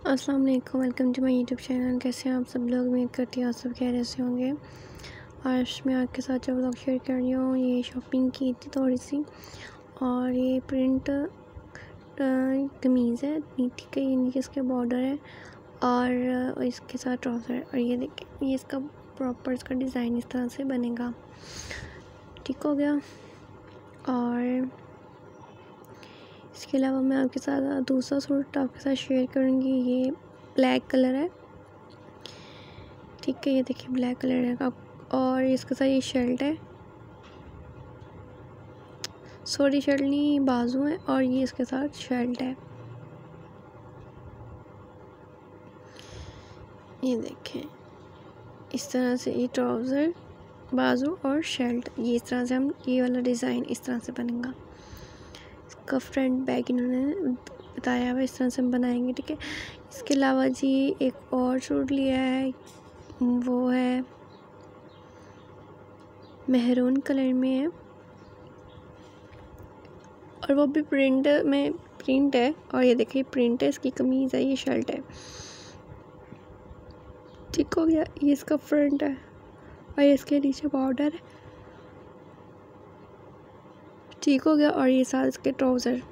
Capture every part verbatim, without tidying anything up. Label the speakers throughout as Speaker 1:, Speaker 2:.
Speaker 1: अस्सलाम वालेकुम, welcome to my YouTube channel. कैसे हैं आप सब लोग? उम्मीद करती हूँ आप सब खैरियत से होंगे। आज मैं आपके साथ जो व्लॉग शेयर कर रही हूँ, ये शॉपिंग की थी थोड़ी सी, और ये प्रिंट कमीज़ है नीचे के, ये नीचे इसके बॉर्डर है और इसके साथ ट्राउज़र है। और ये देखें, ये इसका प्रॉपर इसका डिज़ाइन इस तरह से बनेगा। ठीक हो गया। और इसके अलावा मैं आपके साथ दूसरा सूट आपके साथ शेयर करूँगी। ये ब्लैक कलर है, ठीक है। ये देखिए ब्लैक कलर है, और इसके साथ ये शर्ट है, सॉरी शर्ट नहीं बाजू है, और ये इसके साथ शर्ट है। ये देखें इस तरह से, ये ट्राउज़र, बाजू और शर्ट, ये इस तरह से हम, ये वाला डिज़ाइन इस तरह से बनेगा। इसका फ्रंट बैक इन्होंने बताया हुआ, इस तरह से हम बनाएंगे, ठीक है। इसके अलावा जी एक और सूट लिया है, वो है मेहरून कलर में है, और वो भी प्रिंट में प्रिंट है। और ये देखिए प्रिंट है, इसकी कमीज़ है, ये शर्ट है। ठीक हो गया। ये इसका फ्रंट है और ये इसके नीचे बॉर्डर है। ठीक हो गया। और ये साथ इसके ट्राउज़र,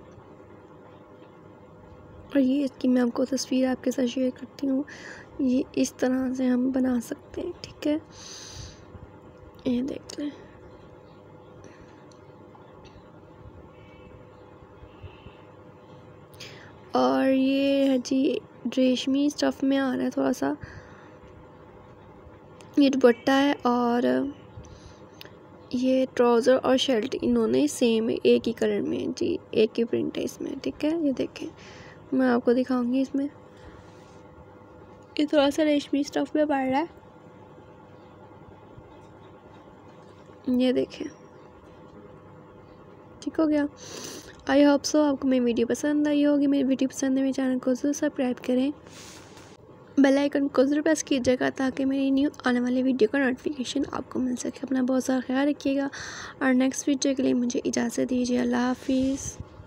Speaker 1: और ये इसकी मैं आपको तस्वीर आपके साथ शेयर करती हूँ। ये इस तरह से हम बना सकते हैं, ठीक है। ये देख लें, और ये है जी रेशमी स्टफ़ में आ रहा है थोड़ा सा। ये दुपट्टा है, और ये ट्राउज़र और शर्ट इन्होंने सेम एक ही कलर में है जी, एक ही प्रिंट है इसमें, ठीक है। ये देखें, मैं आपको दिखाऊंगी। इसमें ये थोड़ा सा रेशमी स्टफ़ में पड़ रहा है, ये देखें। ठीक हो गया। आई होप सो आपको मेरी वीडियो पसंद आई होगी। मेरी वीडियो पसंद है, मेरे चैनल को ज़रूर सब्सक्राइब करें, बेल आइकन को ज़रूर प्रेस कीजिएगा ताकि मेरी न्यू आने वाली वीडियो का नोटिफिकेशन आपको मिल सके। अपना बहुत सारा ख्याल रखिएगा, और नेक्स्ट वीडियो के लिए मुझे इजाज़त दीजिए। अल्लाह हाफिज़।